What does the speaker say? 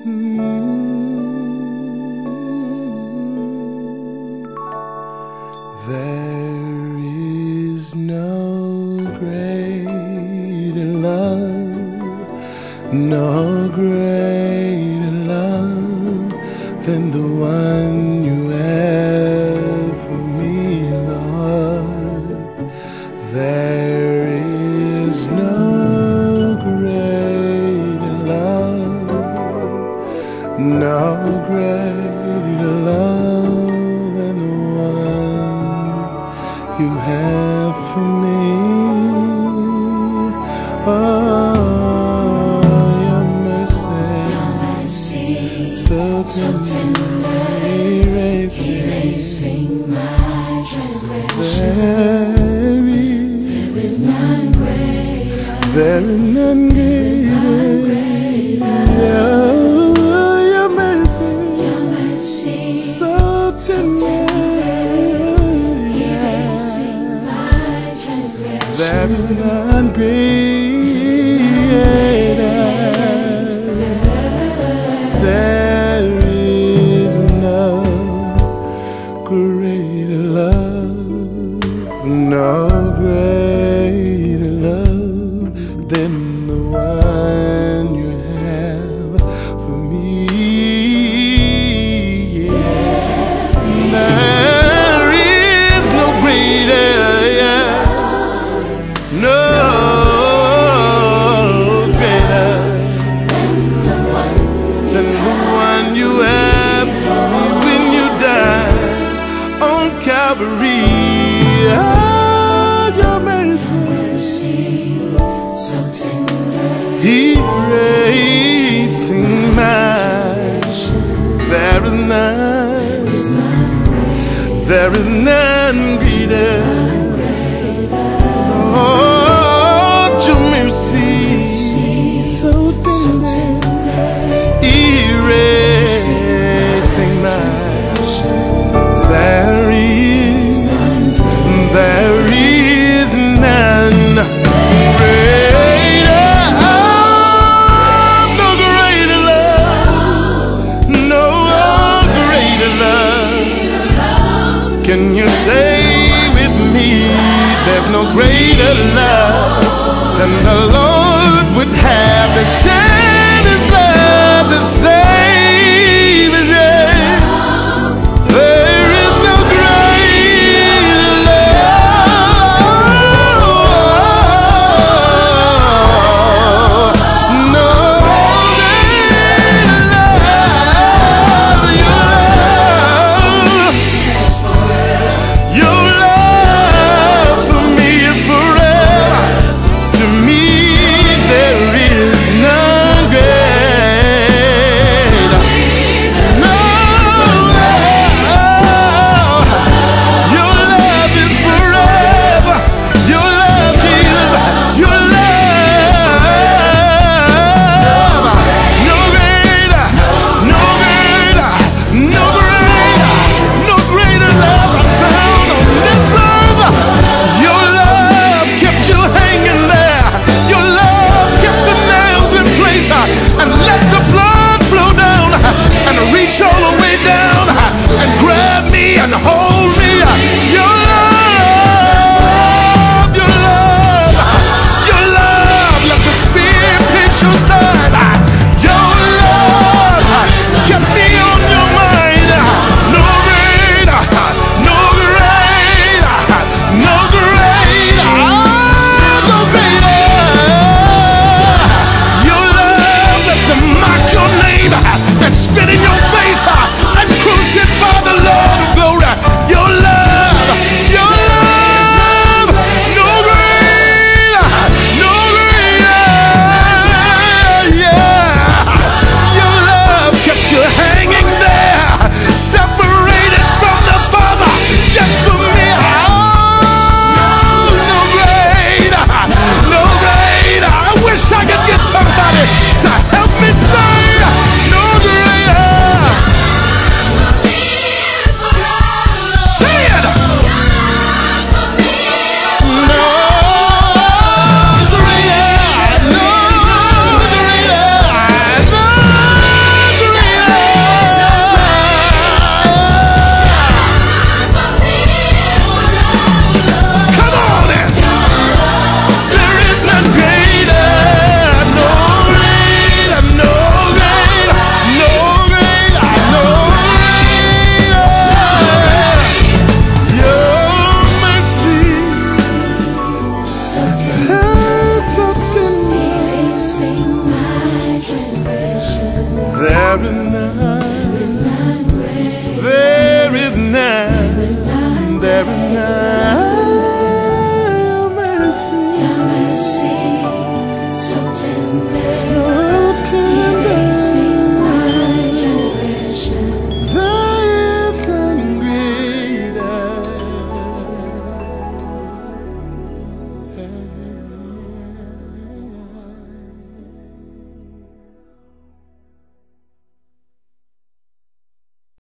There is no greater love, no greater love than the one you have for me, Lord. There is no greater love, no greater love than the one you have for me. Oh, your mercy, so tenderly erasing my transgression. There is none greater. There is none greater. Your mercy, so tenderly erasing my transgression. There is none greater. There is no greater love, no greater love than the one you have for me. Yeah. There is no greater, no greater than the one you have for me when you died on Calvary. Your mercy, so tender, erasing my. There is none greater. Oh, your mercy, so tender, erasing my. There is none greater. No greater love, no greater love. Can you say with me, there's no greater love than the Lord would have to share?